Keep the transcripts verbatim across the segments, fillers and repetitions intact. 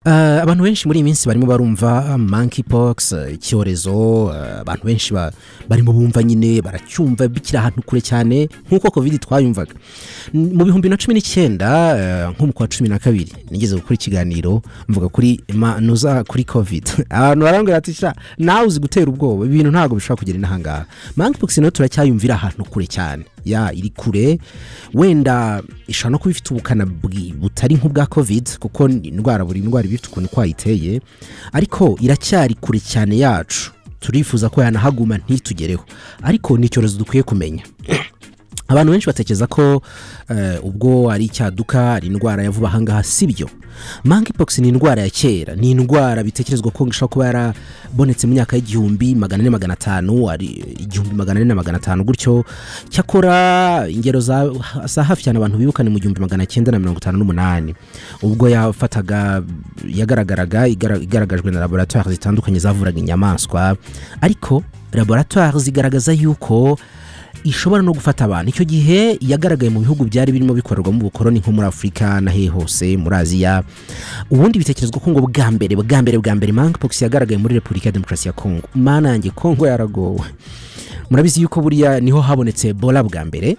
abantu benshi muri iyi minsi barimo barumva monkeypox, icyorezo, abantu benshi barimo bumva nyine baracyumva bikira ahantu kure cyane nkuko covid twayumvaga. Mu bihumbi na cumi n'icyenda nko mu kwa cumi na kabiri nigeze gukora ikiganiro mvuga kuri manuza kuri covid. Abantu barambwira ati sha nawe uzi gutera ubwoba, ibintu ntago bishobora kugera inahangaha. Monkeypox no turacyayumvira ahantu kure cyane, ya iri kure, wenda ishano no kubifite ubukana butari nk'ubwa covid kuko indwara buri ndwara bifite ukuntu kwayiteye, ariko iracyari kure cyane yacu. Turifuza ko yanahaguma ntitugereho, ariko ni icyorezo dukwiye kumenya. Abantu benshi batekereza ko uh, ubwo ari icyaduka ari indwara yavuba hangaha, sibyo. Monkeypox ni indwara ya kera, ni indwara bitekerezwa ko ngishaka kuba yarabonetse mu myaka y'igihumbi magana ane magana atanu, ari igihumbi magana ane na magana atanu gutyo. Cyakora ingero za, za hafi cyane abantu bibukane mu gihumbi magana cyenda na mirongo itanu n'umunani ubwo yafataga yagaragaraga igaragajwe na laboratoire zitandukanye zavuraga inyamaswa, ariko laboratoire zigaragaza yuko ishobora no gufata abantu. Icyo gihe yagaragaye mu bihugu byari birimo bikorerwa mu bukoroni nko muri Afrika na he hose muri Aziya. Ubundi bitekerezwa ko ngo bwa mbere bwa mbere bwa mbere monkeypox yagaragaye muri Republika ya Demokarasi ya Kongo. Mana yanjye, Kongo yaragowe. Murabizi yuko buriya niho habonetse Ebola bwa mbere,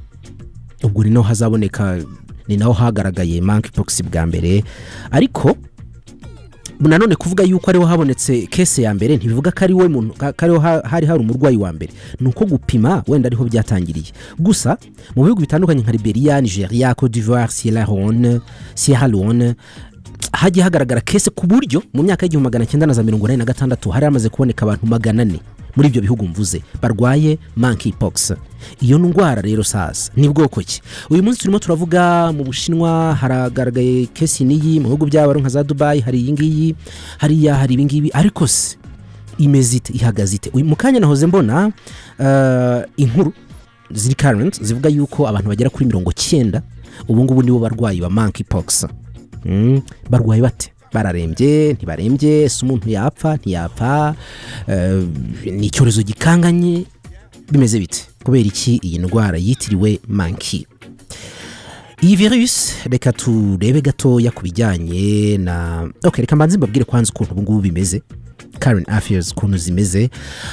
ubwo ni naho hazaboneka, ni naho hagaragaye monkeypox bwa mbere. Ariko nanone kuvuga yuko ariho habonetse case ya mbere ntibivuga ko ari we muntu kariho hari hari umurwayi wa mbere, nuko gupima wenda ariho byatangiriye. Gusa mu bihugu bitandukanye nka Liberia, Nigeria, Côte d'Ivoire, Sierra Leone, Sierra Leone hagiye hagaragara case ku buryo mu myaka y'igihumbi magana cyenda na mirongo inani na gatandatu hari amaze kuboneka abantu magana ane muri ibyo bihugu mvuze barwaye monkeypox. Iyo ndwara rero sasa ni bwoko ki? Uyu munsi turimo turavuga mu Bushinwa haragaragaye case niyi, mu bihugu by'abaro nka za Dubai hari iyi ngiyi, hariya hari ibi ngibi, ariko se imezite ihagazite. Uyu mukanya nahoze mbona uh, inkuru ziri current zivuga yuko abantu bagera kuri mirongo cyenda ubu ngubu nibo barwayi ba monkeypox. Mm, barwaye bate? Bararembye ntibarembye? Se umuntu yapfa ntiyapfa? Uh, ni icyorezo gikanganye, bimeze bite? Kubera iki iyi ndwara yitiriwe monkey? Iyi virus reka turebe gatoya kubijyanye na okay, reka mbanze mbabwire kwanza ukuntu ubu ngubu bimeze, current affairs ukuntu zimeze.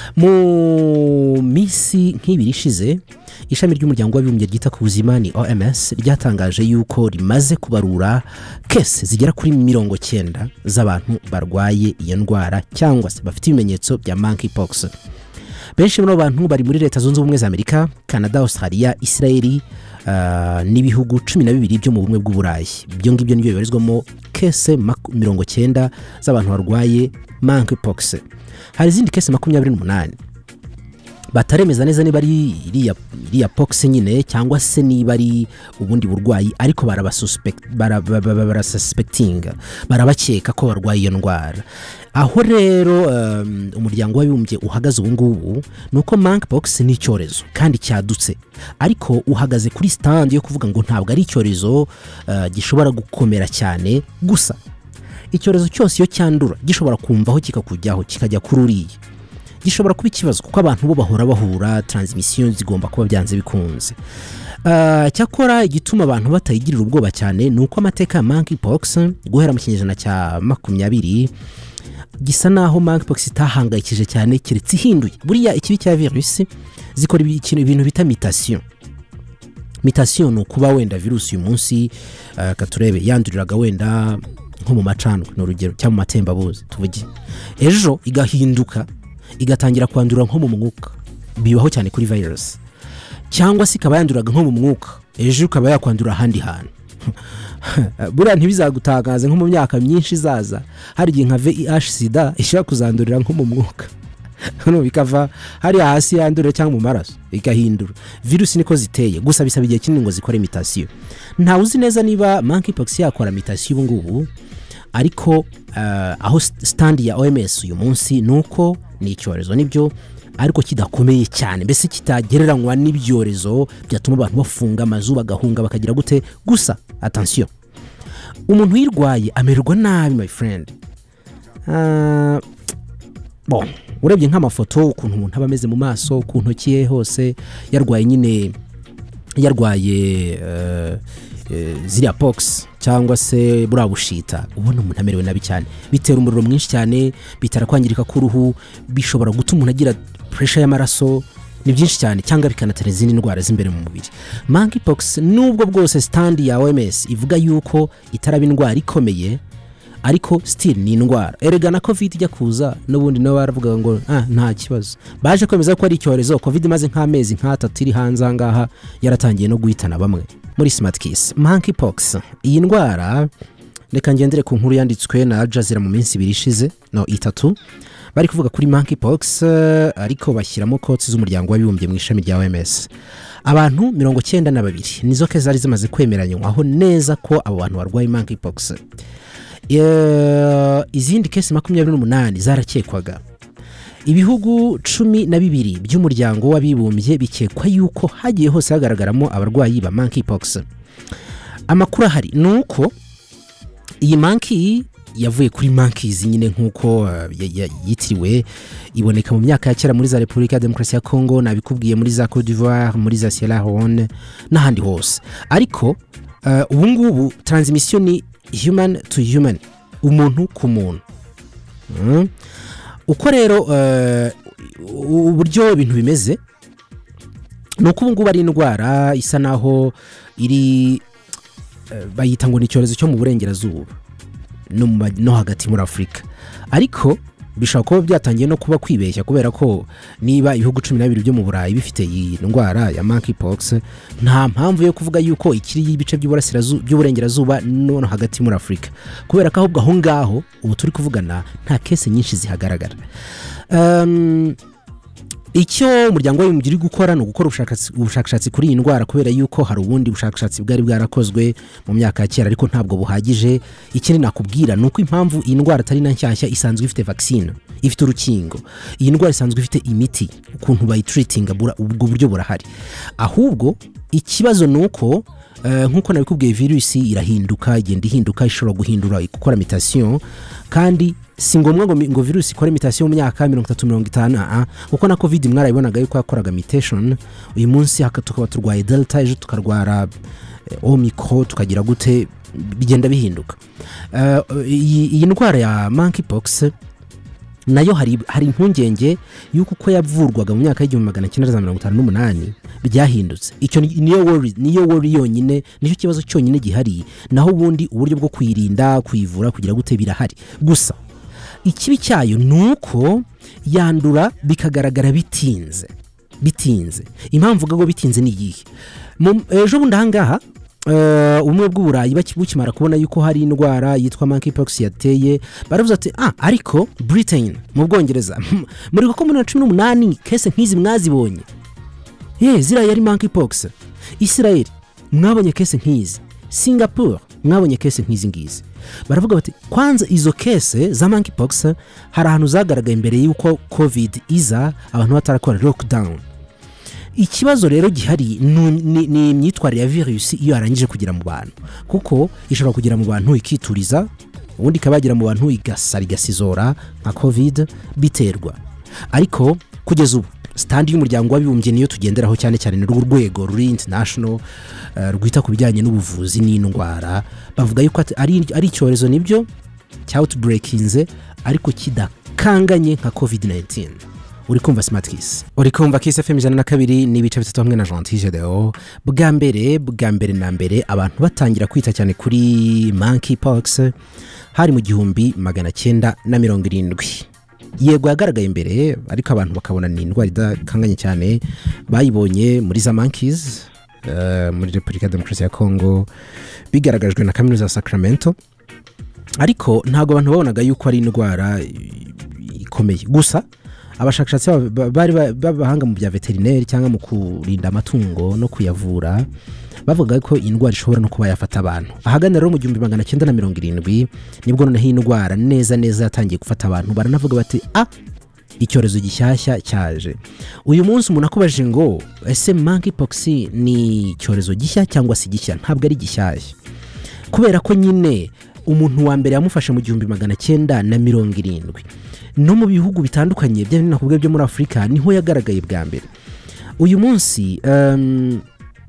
Mu misi nk'ibiri ishize ishami ry'umuryango w'abibumbye ryita ku buzima ni O M S ryatangaje yuko rimaze kubarura case zigera kuri mirongo cyenda z'abantu barwaye iyo ndwara cyangwa se bafite ibimenyetso bya monkeypox. Benshi muri abantu bari muri Leta Zunze Ubumwe za Amerika, Canada, Australia, Israel uh, n'ibihugu cumi na bibiri byo mu bumwe bw'Uburayi. Ibyo ngibyo nibyo bibarizwamo case mirongo cyenda z'abantu barwaye monkeypox. Hari izindi case makumyabiri n'umunani bataremeza neza niba ari iriya iriya pox nyine cyangwa se niba ari ubundi burwayi, ariko barabasuspect barabasuspectinga barabakeka ko barwaye iyo ndwara. Aho rero um, umuryango w'abibumbye uhagaze ubu ngubu nuko monkeypox ni icyorezo kandi cyadutse, ariko uhagaze kuri stand yo kuvuga ngo ntabwo ari icyorezo uh, gishobora gukomera cyane. Gusa icyorezo cyose iyo cyandura gishobora kumvaho kikakujyaho kikajya kururiye, gishobora kuba ikibazo kuko abantu bo bahora bahura, transmission zigomba kuba byanze bikunze. Uh, cyakora igituma abantu batayigirira ubwoba cyane nuko amateka ya monkeypox guhera mu kinyejana cya makumyabiri gisa naho monkeypox itahangayikije cyane kiretse ihinduye. Buriya ikibi cya virus zikora ibintu bita mutation. Mutation no kuba wenda virus uyu munsi uh, katurebe yanduriraga wenda nko mu macandwe n'urugero cyangwa mu matembabuzi tuvuge, ejo igahinduka igatangira kwandura nko mu mwuka. Bibaho cyane kuri virus. Cyangwa se ikaba yanduraga nko mu mwuka, ejo ukaba yakwandura handi hantu. Buriya ntibizagutagaze nko mu myaka myinshi zaza hari igihe nka V I H sida ishaka kuzandurira nko mu mwuka hano bikava hari hasi yandure cyangwa mu maraso ikahindura. Virus niko ziteye, gusa bisaba igihe kinini ngo zikore mutation. Nta uzi neza niba monkeypox yakora mutation ubu ngubu, ariko uh, aho stand ya O M S uyu munsi nuko ni icyorezo nibyo, ariko kidakomeye cyane, mbese kitagereranywa n'ibyorezo byatuma abantu bafunga amazu bagahunga bakagira gute. Gusa attention, umuntu yirwaye amererwa nabi my friend. Uh, bon, urebye nk'amafoto ukuntu umuntu aba ameze mu maso, ku ntoki ye hose yarwaye nyine yarwaye uh, ziriya pox cyangwa se buriya bushita ubona umuntu amerewe nabi cyane bitera umuriro mwinshi cyane bitera kwangirika k'uruhu bishobora gutuma umuntu agira pressure y'amaraso ni byinshi cyane cyangwa bikanatera izindi ndwara z'imbere mu mubiri. Monkeypox nubwo bwose stand ya O M S ivuga yuko itaraba indwara ikomeye ariko still ni indwara. Erega na covid ijya kuza n'ubundi nawe baravuga ngo ah nta kibazo baje kwemeza ko ari icyorezo. Covid maze nk'amezi nk'atatu iri hanze ngaha yaratangiye no guhitana bamwe muri Smart Kiss. Monkeypox iyi ndwara reka ngendere ku nkuru yanditswe na Al Jazeera mu minsi ibiri ishize no itatu bari kuvuga kuri monkeypox ariko bashyiramo kotsi z'umuryango w'abibumbye mu ishami rya O M S. Abantu mirongo cyenda na babiri nizo ke zari zimaze kwemeranywa aho neza ko abo bantu barwaye monkeypox. Uh, izindi kesi makumyabiri n'umunani zarakekwaga. Ibihugu cumi na bibiri by'umuryango w'abibumbye bikekwa yuko hagiye hose hagaragaramo abarwayi ba monkeypox. Amakuru ahari nuko iyi monkey yavuye kuri monkeys nyine nkuko uh, yitiriwe iboneka mu myaka ya kera muri za Republika ya Demokarasi ya Congo nabikubwiye muri za Côte d'Ivoire muri za Sierra Leone n'ahandi hose. Ariko uh, ubu ngubu transmission ni human to human umuntu ku muntu. Mm. Uko rero uh, uburyo ibintu bimeze nuko ubu ngubu ari indwara isa naho iri uh, bayita ngo ni icyorezo cyo mu burengerazuba no, no hagati muri Afrika ariko bishobora kuba byatangiye no kuba kwibeshya kubera ko niba ibihugu cumi na bibiri byo mu Burayi bifite iyi ndwara ya monkeypox nta mpamvu yo kuvuga yuko ikiri y'ibice by'uburengerazuba no hagati muri Afrika kubera ko ahubwo aho ngaho ubu turi kuvugana nta kese nyinshi zihagaragara. um, Icyo umuryango w'abibumbye uri gukora no gukora ubushakashatsi kuri iyi ndwara kubera yuko hari ubundi bushakashatsi bwari bwarakozwe mu myaka ya kera ariko ntabwo buhagije. Ikindi nakubwira nuko impamvu iyi ndwara atari na nshyashya isanzwe ifite vaccine ifite urukingo. Iyi ndwara isanzwe ifite imiti ukuntu bayitreatinga ubwo buryo burahari ahubwo ikibazo nuko uh, nkuko nabikubwiye virusi irahinduka igenda ihinduka ishobora guhindura ikora mutation kandi si ngombwa ngo ngo virus ikore mutation mu myaka mirongo itatu mirongo itanu a uko na covid mwarayibonaga yuko yakoraga mutation uyu munsi hakatuka turwaye delta ejo tukarwara omicron tukagira gute bigenda bihinduka. Uh, iyi ndwara ya monkeypox nayo hari hari impungenge yuko ko yavurwaga mu myaka y'igihumbi magana cyenda mirongo itanu n'umunani byahindutse. Icyo niyo worry niyo worry yonyine nicyo kibazo cyonyine gihari naho ubundi uburyo bwo kwirinda kwivura kugira gute birahari. Gusa ikibi cyayo nuko yandura bikagaragara bitinze bitinze. Impamvu gago bitinze ni iyihe? Ejo bundi ahangaha uh, umwe bw'Uburayi bakimara kubona yuko hari indwara yitwa monkeypox yateye baravuze ati ah ariko Britain mu Bwongereza muri ko muri cumi n'umunani kese nk'izi mwazibonye ye zira yari monkeypox. Israel mwabonye kese nk'izi. Singapore mwabonye kese nk'izi ngizi. Baravuga bati kwanza izo kese za monkeypox hari ahantu zagaragaye imbere yuko covid iza abantu batarakora lockdown. Ikibazo rero gihari ni imyitwarire ya virus iyo yarangije kugira mu bantu kuko ishobora kugira mu bantu ikituriza ubundi kabagira mu bantu igasari gasizora nka covid biterwa. Ariko kugeza ubu stand y'umuryango w'abibumbye niyo tugenderaho cyane cyane n'urwego ruri international uh, rwita ku bijyanye n'ubuvuzi n'indwara bavuga yuko ari ari icyorezo nibyo cya outbreakinze ariko kidakanganye nka covid nineteen. Uri kumva Smart Kiss uri kumva Kiss F M ijana na kabiri n'ibice bitatu hamwe na Gentil Deo. Bwa mbere bwa mbere na mbere abantu batangira kwita cyane kuri monkeypox hari mu gihumbi magana cyenda na mirongo irindwi. Yego yagaragaye imbere ariko abantu bakabona ni indwara idakanganye cyane bayibonye muri za monkeys uh, muri Republika ya Demokarasi ya Congo bigaragajwe na kaminuza ya Sacramento ariko ntago abantu babonaga yuko ari indwara ikomeye. Gusa abashakashatsi bari babahanga mu bya veterinary cyangwa mu kurinda amatungo no kuyavura bavuga ko indwara ishobora no kuba yafata abantu. Ahagana rero mu gihumbi magana cyenda na mirongo irindwi nibwo noneho indwara neza neza yatangiye gufata abantu baranavuga bati ah icyorezo gishyashya cyaje. Uyu munsi umuntu akubajije ngo ese monkeypox ni icyorezo gishya cyangwa si gishya? Ntabwo ari gishyashya kubera ko nyine umuntu wa mbere yamufashe mu gihumbi magana cyenda na mirongo irindwi no mu bihugu bitandukanye bya nakubwe byo muri Afrika niho yagaragaye bwa mbere. Uyu munsi um,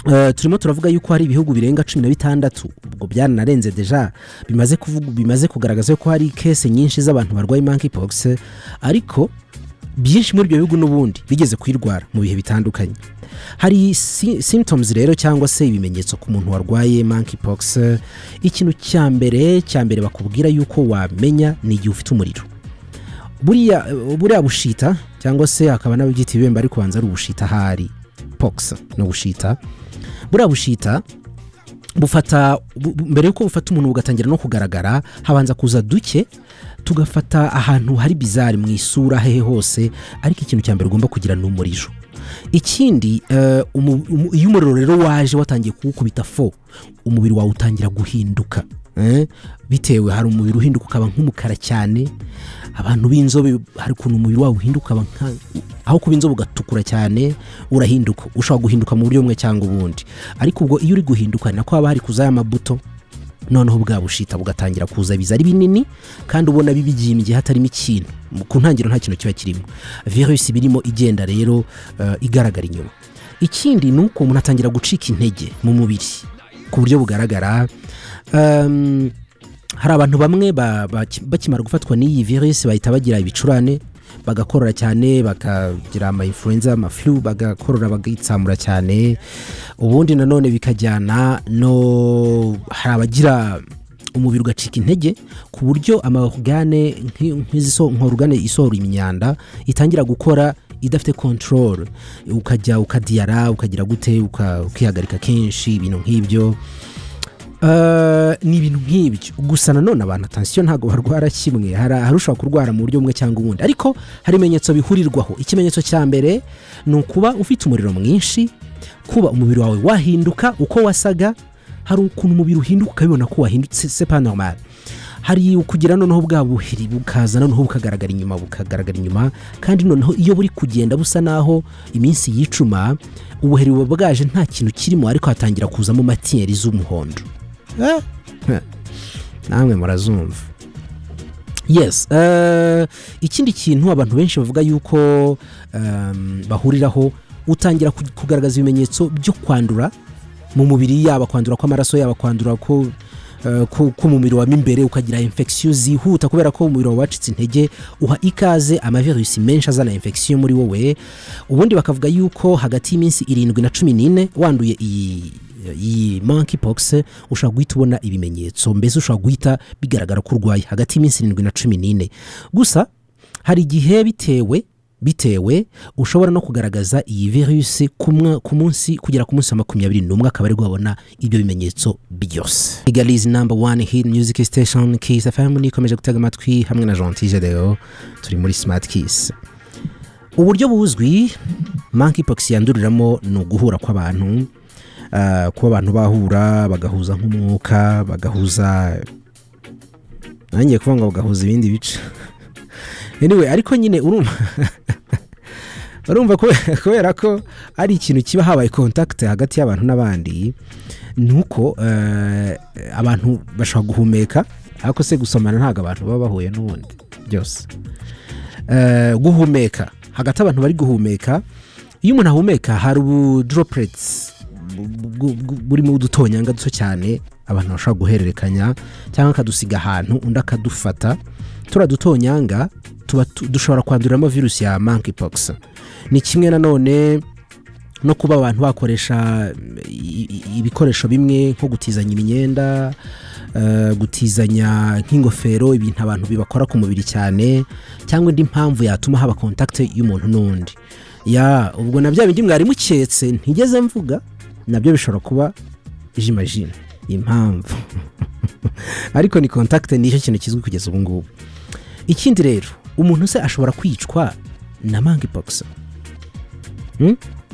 Uh, turimo turavuga yuko hari ibihugu birenga cumi na bitandatu ubwo byanarenze deja bimaze kuvuga bimaze kugaragaza ko hari case nyinshi z'abantu barwaye monkeypox ariko byinshi muri ibyo bihugu n'ubundi bigeze kwirwara mu bihe bitandukanye. Hari si, symptoms rero cyangwa se ibimenyetso ku muntu warwaye monkeypox. Ikintu cya mbere cya mbere bakubwira yuko wamenya ni igihe ufite umuriro. Buriya buriya bushita cyangwa se akaba n'abyita ibibembe ariko banza ari ubushita hari pox no bushita. Buriya bushita bufata mbere yuko bufata umuntu bugatangira no kugaragara habanza kuza duke tugafata ahantu hari bizarre mu isura hehe hose ariko ikintu cya mbere ugomba kugira n'umuriro. Ikindi uh, iyo umuriro rero waje watangiye kuwukubita fo umubiri wawe utangira guhinduka eh? Bitewe hari umubiri uhinduka ukaba nk'umukara cyane. Abantu b'inzobe hari kuntu umubiri wawe uhinduka nka aho kuba inzobe ugatukura cyane urahinduka ushobora guhinduka mu buryo bumwe cyangwa ubundi ariko ubwo iyo uri guhinduka nako haba hari kuza amabuto noneho bwa bushita bugatangira kuza biza ari binini kandi ubona bibigimbye hatarimo ikintu ku ntangiro nta kintu kiba kirimo virus birimo igenda rero uh, igaragara inyuma. Ikindi nuko umuntu atangira gucika intege mu mubiri ku buryo bugaragara. um, hari abantu bamwe bakimara gufatwa n'iyi virus bahita bagira ibicurane bagakorora cyane bakagira ama influenza ama flu bagakorora bagitsamura cyane ubundi nanone bikajyana no harabagira umubiri ugacika intege ku buryo amahugane nk'izo nk'organe isohora imyanda itangira gukora idafite control ukajya ukadiyara ukagira gute ukihagarika kenshi ibintu nk'ibyo. Uh, ni ibintu nk'ibyo gusa nanone abantu attention ntago barwara kimwe harusha kurwara mu buryo bumwe cyangwa ubundi ariko hari imenyetso bihurirwaho. Ikimenyetso cya mbere ni ukuba ufite umuriro mwinshi, kuba umubiri wawe wahinduka uko wasaga, hari ukuntu umubiri uhinduka ukabibona ko wahindutse c'est pas normal. Hari ukugira noneho bwa buhiri bukaza noneho bukagaragara inyuma bukagaragara inyuma kandi noneho iyo buri kugenda busa naho iminsi yicuma ubuheri bubwaje nta kintu kirimo ariko hatangira kuzamo matière z'umuhondo. Eh? Namwe murazumva. Yes, uh, ikindi kintu abantu benshi bavuga yuko um, bahuriraho utangira kugaragaza ibimenyetso byo kwandura mu mubiri yaba kwandura kw'amaraso yaba kwandura ko uh, ku mubiri wa imbere ukagira infection zihuta kubera ko umubiri wacitse intege uha ikaze ama virus menshi azana infection muri wowe. Ubundi bakavuga yuko hagati y'iminsi irindwi na cumi n'ine wanduye iyi iyi monkeypox ushobora guhita ubona ibimenyetso mbese ushobora guhita bigaragara ko urwaye hagati y'iminsi irindwi na cumi n'ine. Gusa hari igihe bitewe bitewe ushobora no kugaragaza iyi virus ku munsi kugera ku munsi wa makumyabiri n'umwe akaba ari guhabona ibyo bimenyetso byose. Igali's number one hit music station Kiss F M nikomeje gutega amatwi hamwe na Gentil Deo turi muri Smart Kiss. Uburyo buzwi monkeypox yanduriramo no guhura kw'abantu. Uh, kuba abantu bahura bagahuza nk'umwuka bagahuza nangiye kuvuga ngo bagahuza ibindi bice anyway ariko nyine urumva urumva kubera ko ari ikintu kiba habaye contact hagati y'abantu n'abandi nuko uh, abantu bashobora guhumeka ariko se gusomana ntago abantu baba bahuye n'ubundi byose uh, guhumeka hagati abantu bari guhumeka iyo umuntu ahumeka hari ubu droplets buri mu dutonyanga duto cyane abantu bashobora guhererekanya cyangwa kadusiga ahantu undi akadufata turadutonyanga tuba dushobora kwanduriramo virus ya monkeypox. Ni kimwe nanone no kuba abantu bakoresha ibikoresho bimwe nko gutizanya imyenda uh, gutizanya nk'ingofero ibintu abantu bibakora ku mubiri cyane cyangwa indi mpamvu yatuma haba contact y'umuntu n'undi ya ubwo nabyo bindi mwari muketse ntigeze mvuga nabyo bishobora kuba j'imagine impamvu ariko ni contact ni cyo kintu kizwi kugeza ubu ngubu. Ikindi rero umuntu se ashobora kwicwa na monkeypox. hmm?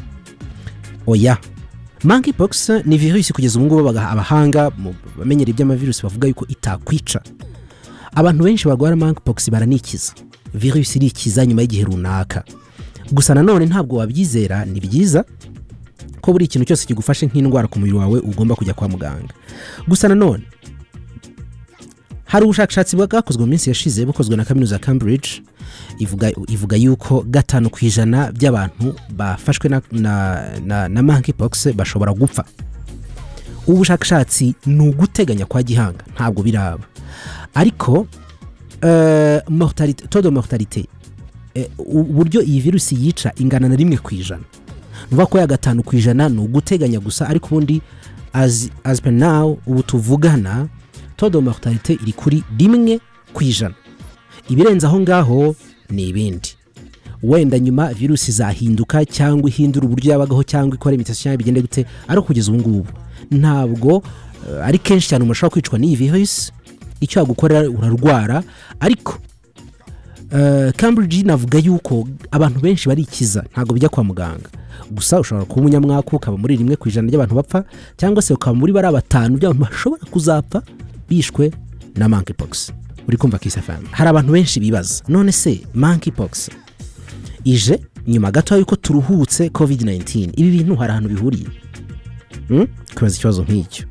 Oya, monkeypox ni virus kugeza ubu ngubu abahanga bamenyera iby'amavirus bavuga yuko itakwica. Abantu benshi barwara monkeypox baranikiza virus irikiza nyuma y'igihe runaka. Gusa nanone ntabwo wabyizera ni byiza ko buri ikintu cyose kigufashe nk'indwara ku mubiri wawe ugomba kujya kwa muganga. Gusa nanone hari ubushakashatsi bwakozwe mu minsi yashize bukozwe na kaminuza ya Cambridge ivuga ivuga yuko gatanu kwijana by'abantu bafashwe na na, na, na monkeypox bashobora gupfa. Ubushakashatsi ni uguteganya kwa gihanga ntabwo biraba, ariko uh, mortalité taux de mortalité uburyo iyi virusi yica ingana na rimwe kwijana. Nuva ko ya gatanu kwijana ni uguteganya gusa, ariko ubundi as as per now ubu tuvugana taux de mortalité iri kuri rimwe kwijana. Ibirenze aho ngaho ni ibindi, wenda nyuma virusi zahinduka cyangwa ihindura uburyo yabagaho cyangwa ikora imitation bigende gute, ariko kugeza ubu ngubu ntabwo uh, ari kenshi cyane umushaka kwicwa n'iyi virus. Icyo yagukorera urarwara, ariko uh, Cambridge navuga yuko abantu benshi barikiza ntabwo bijya kwa muganga. Gusa ushobora kuba umunyamwaka ukaba muri rimwe kwijana ry'abantu bapfa, cyangwa se ukaba muri bara batanu by'abantu bashobora kuzapfa bishwe na monkeypox. Uri kumva Kiss F M. Hari abantu benshi bibaza, none se monkeypox ije nyuma gato yuko turuhutse covid nineteen, ibi bintu hari ahantu bihuriye? Hmm? Kubaza ikibazo nk'icyo.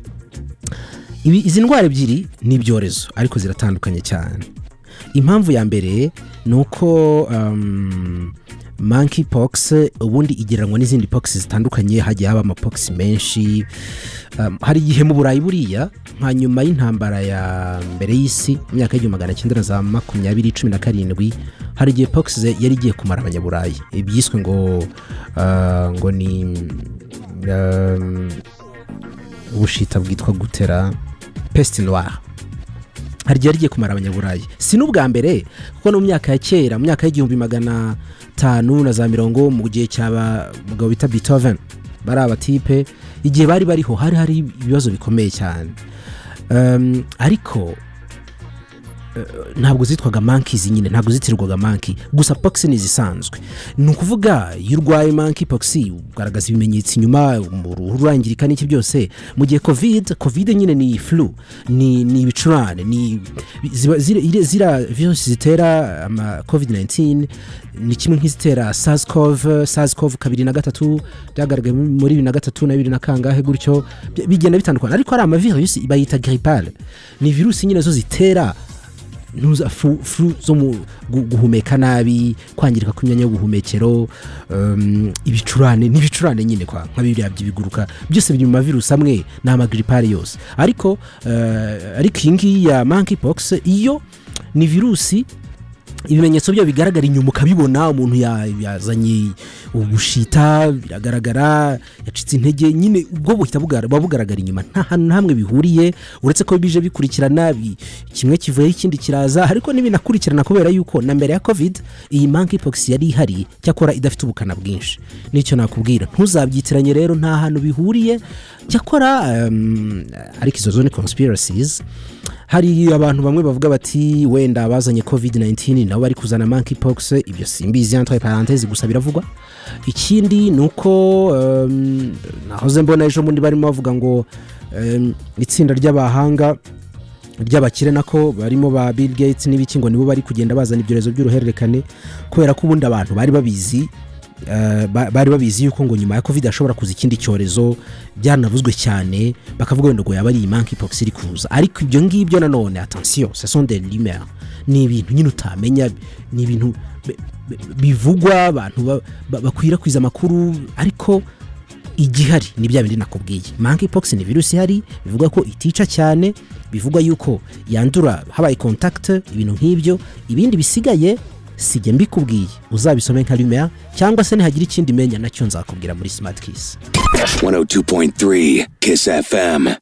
Ibi izi ndwara ebyiri ni ibyorezo ariko ziratandukanye cyane. Impamvu ya mbere nuko um, monkeypox ubundi igereranywa n'izindi pox zitandukanye, hagiye haba amapox menshi. Um, hari igihe mu Burayi buriya nka nyuma y'intambara ya mbere y'isi mu myaka y'igihumbi magana cyenda za makumyabiri cumi na karindwi, hari igihe pox yari igiye kumara abanyaburayi, ibyiswe ngo uh, ngo ni um, ubushita bwitwa gutera peste noire. Hari igihe rigiye kumara abanyaburayi, si n'ubwa mbere kuko no mu myaka ya kera, mu myaka y'igihumbi magana tanu na za mirongo mu gihe cyaba mugabo bita Beethoven, bari abatipe igihe bari bariho hari hari ibibazo bikomeye cyane. Um, ariko uh, ntabwo zitwaga monkeys nyine, ntabwo zitirwaga monkey, gusa pox ni zisanzwe. Ni ukuvuga y'urwaye monkeypox ugaragaza ibimenyetso inyuma, uruhu rurangirika n'iki byose. Mu gihe covid covid nyine ni flu, ni ni ibicurane, ni zira zira virus zitera ama covid nineteen ni kimwe nk'izitera SARS-CoV SARS-CoV kabiri na gatatu byagaragaye muri bibiri na gatatu na bibiri na kangahe gutyo, bigenda bitandukana. Ariko ari ama virus bayita grippal, ni virus nyine zo zitera nuza flu, flu zo mu guhumeka nabi, kwangirika kw'imyanya y'ubuhumekero, um, ibicurane n'ibicurane nyine kwa nka bibiri by'ibiguruka byose biri mu mavirus amwe na amagripale yose. Ariko uh, ariko ingi ya monkeypox iyo ni virusi ibimenyetso byo bigaragara inyuma ukabibona, umuntu yazanye ubushita biragaragara, yacitse intege nyine, ubwo buhita bugaragara inyuma, nta hantu hamwe bihuriye uretse ko bije bikurikirana, kimwe kivuye ikindi kiraza. Ariko n'ibinakurikirana kubera yuko na mbere ya covid iyi monkeypox yari ihari cyakora idafite ubukana bwinshi. Nicyo nakubwira, ntuzabyitiranye rero, nta hantu bihuriye. Cyakora um, ariko izo zone conspiracies, hari abantu bamwe bavuga bati wenda bazanye covid nineteen nabo bari kuzana monkeypox. Ibyo simbizi entre parenthèses gusa biravugwa. Ikindi nuko um, nahoze mbona ejo mundi barimo bavuga ngo um, itsinda ry'abahanga ry'abakire nako barimo ba Bill Gates n'ibiki ngo nibo bari kugenda bazana ibyorezo by'uruhererekane, kubera ko ubundi abantu bari babizi Uh, bari babizi yuko ngo nyuma ya covid ashobora kuza ikindi cyorezo, byanavuzwe cyane bakavuga wenda ngo yabari monkeypox iri kuza. Ariko ibyo ngibyo nanone attention, ce sont des rumeurs, ni ibintu nyine utamenya, ni ibintu bivugwa abantu bakwirakwiza amakuru, ariko igihari ni bya bindi nakubwiye. Monkeypox ni virusi ihari, bivuga ko itica cyane, bivuga yuko yandura habaye contact, ibintu nk'ibyo. Ibindi bisigaye sijye mbikubwiye, uzabisome nka rumeur cyangwa se nihagira ikindi menya nacyo nzakubwira muri Smart Kiss. one oh two point three Kiss F M.